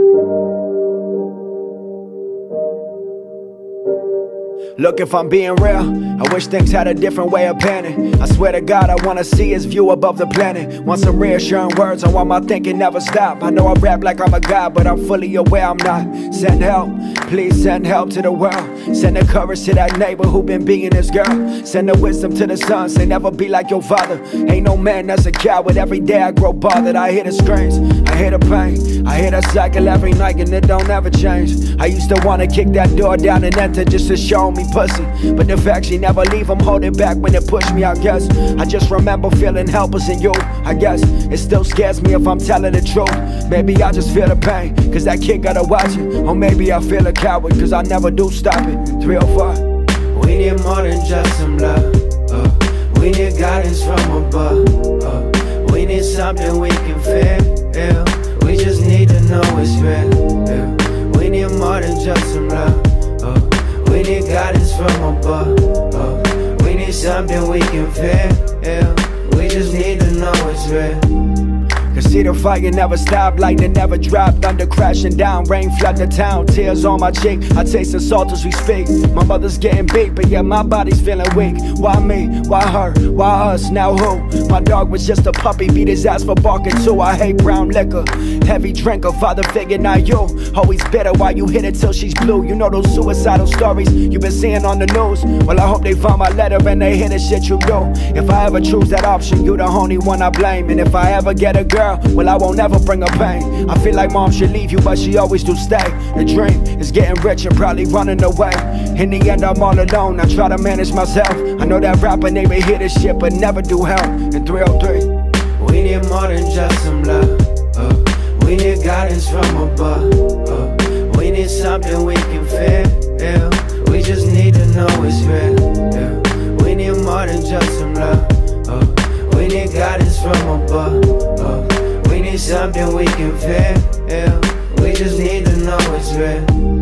Look, if I'm being real, I wish things had a different way of panning. I swear to God, I wanna see his view above the planet. Want some reassuring words on why my thinking never stop. I know I rap like I'm a god, but I'm fully aware I'm not. Send help, please send help to the world. Send the courage to that neighbor who been being his girl. Send the wisdom to the sons, say never be like your father. Ain't no man that's a coward, every day I grow bothered. I hear the screams, I hear the pain, I hear the cycle every night and it don't ever change. I used to wanna kick that door down and enter just to show me pussy, but the fact she never leave, I'm holding back when it pushed me, I guess. I just remember feeling helpless in you, I guess. It still scares me if I'm telling the truth. Maybe I just feel the pain, cause that kid gotta watch it. Or maybe I feel a coward, cause I never do stop it. 305. We need more than just some love, we need guidance from above, we need something we can feel, we just need to know it's real, we need more than just some love, we need guidance from above, we need something we can feel, we just need to know it's real. Cause see the fire never stop, lightning never drop, thunder crashing down, rain flood the town, tears on my cheek, I taste the salt as we speak. My mother's getting beat, but yeah, my body's feeling weak. Why me? Why her? Why us? Now who? My dog was just a puppy, beat his ass for barking too. I hate brown liquor, heavy drinker, father figure, not you. Always bitter while you hit it till she's blue. You know those suicidal stories you been seeing on the news? Well, I hope they find my letter and they hear the shit you do. If I ever choose that option, you the only one I blame. And if I ever get a girl, well, I won't ever bring her pain. I feel like mom should leave you, but she always do stay. The dream is getting rich and probably running away. In the end, I'm all alone, I try to manage myself. I know that rapper neighbor hear this shit, but never do help. In 303, we need more than just some love, we need guidance from above, we need something we can feel, we just need to know it's real, we need more than just some love, we need guidance from above, we need something we can feel, we just need to know it's real.